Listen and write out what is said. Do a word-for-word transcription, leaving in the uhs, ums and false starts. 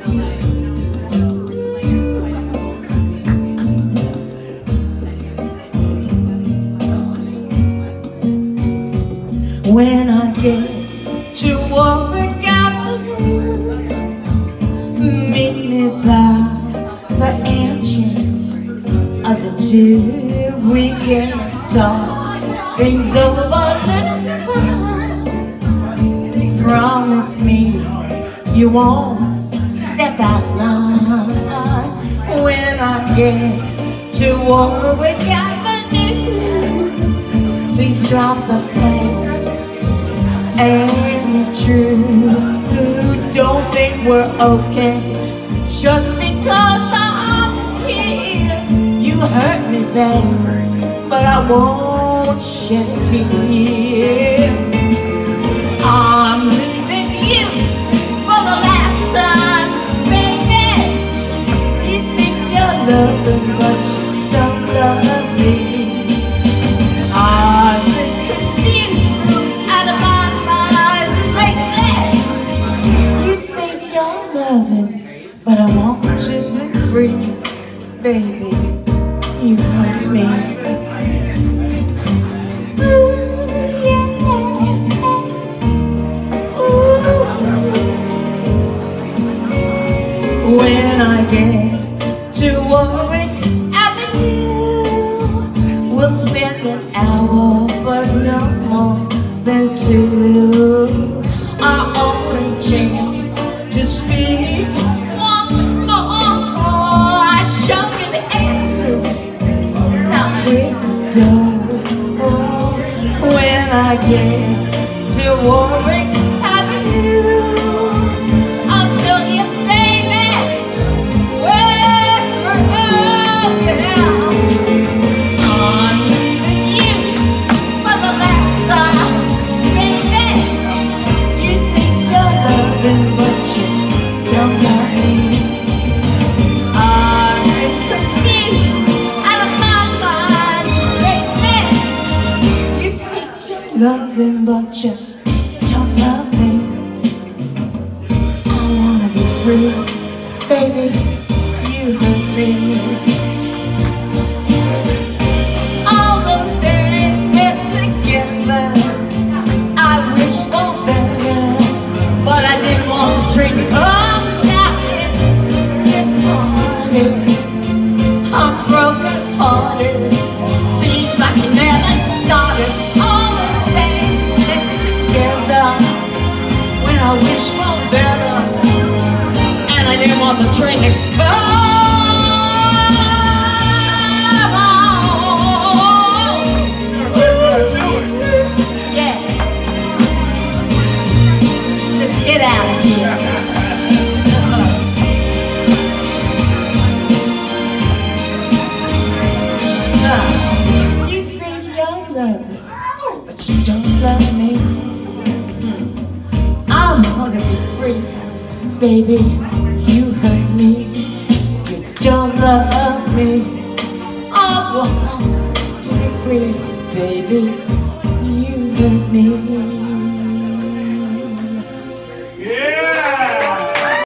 When I get to Warwick Avenue, meet me by the entrance of the tube. We can talk things over a little time. Promise me you won't step out of line. When I get to Warwick Avenue, please drop the place. Ain't it true? Don't think we're okay just because I'm here. You hurt me, babe, but I won't shed a tear. I'm leaving you for the last time, baby. You think you're loving, but you don't love me. I've been confused out of my mind lately. You think you're loving, but I want to be free. Baby, you hurt me. Ooh, yeah. Ooh. When I get to Warwick Avenue, we'll spend an hour, but no more than two. Our only chance to speak once more. I show you the answers, now here's the door. When I get to Warwick Avenue, I'll tell you, baby, we're through. I'm leaving you for the last time, baby. You think you're loving, but you don't love me. I've been confused out of my mind lately. You think you're loving, but you don't love me. I wanna be free, baby. You hurt me. All those days spent together, I wish for better, but I didn't want the train to come. Now it's getting hearted. I'm broken hearted. Seems like you never started. All those days spent together, when I wish for better, and I didn't want the train to come. Yeah. Just get out of here. You think you're loving, but you don't love me. I wanna be free, baby. You hurt me. You don't love me. I want to be free, baby. You hurt me.